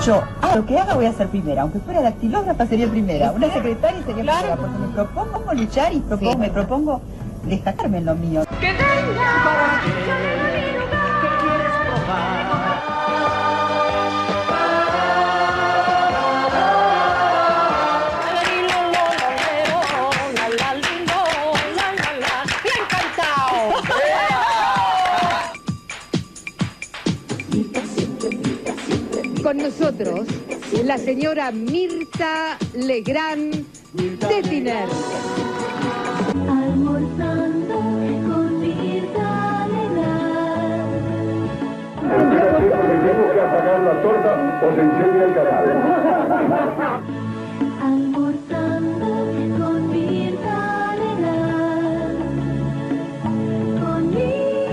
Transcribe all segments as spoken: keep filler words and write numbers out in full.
yo, ah, lo que haga voy a ser primera. Aunque fuera dactilógrafa sería primera. Una secretaria sería claro. primera. Porque me propongo luchar y propongo, sí, me propongo destacarme en lo mío. Que venga para ti, que quieres probar. Con nosotros, la señora Mirta Legrand Stettiner. Almorzando con Mirta Legrand. Tenemos que apagar la torta o se incendia el canal. Almorzando con Mirta Legrand. Con Mirta.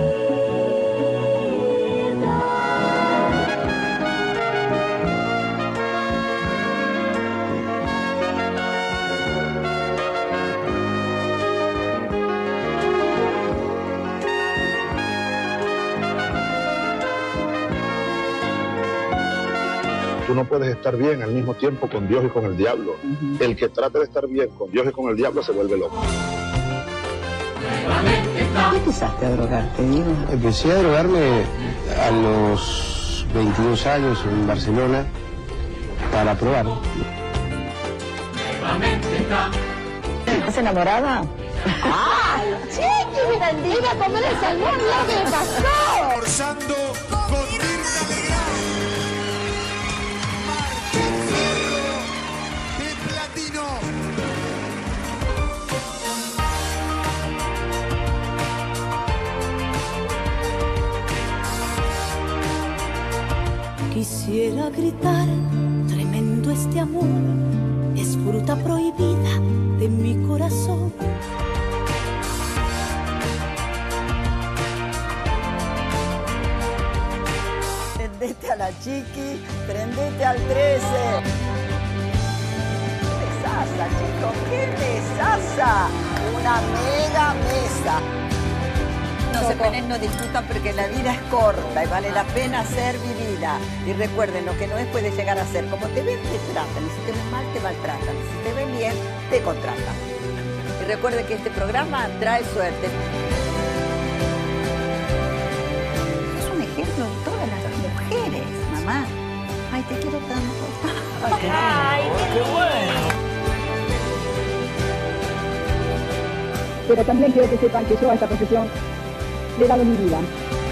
Tú no puedes estar bien al mismo tiempo con Dios y con el diablo. Uh-huh. El que trata de estar bien con Dios y con el diablo se vuelve loco. ¿Qué empezaste a drogarte, Diego? Empecé a drogarme a los veintidós años en Barcelona para probar. ¿Estás enamorada? ¡Ay, chiqui! ¡Me bendiga a comer el salmón! ¡Lo que pasó! Almorzando con Mirta Legrand. De platino. Quisiera gritar, tremendo este amor, es fruta prohibida de mi corazón. Prendete a la chiqui, prendete al trece. ¡Qué besaza, chicos! ¡Qué besaza! Una mega mesa. No se peleen, no discutan porque la vida es corta y vale la pena ser vivida. Y recuerden, lo que no es puede llegar a ser. Como te ven, te tratan. Y si te ven mal, te maltratan. Y si te ven bien, te contratan. Y recuerden que este programa trae suerte. Es un ejemplo de todas las mujeres, mamá. Ay, te quiero tanto. Ay, qué, Ay, qué bueno. Pero también quiero que sepan que yo a esta profesión le he dado mi vida.